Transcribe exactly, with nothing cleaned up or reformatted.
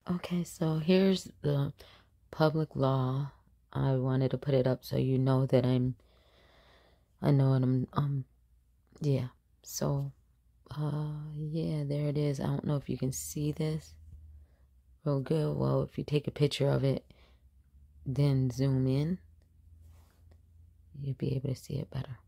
Okay, so here's the public law. I wanted to put it up so you know that I'm, I know what I'm, um, yeah. So, uh, yeah, there it is. I don't know if you can see this real good. Well, if you take a picture of it, then zoom in, you'll be able to see it better.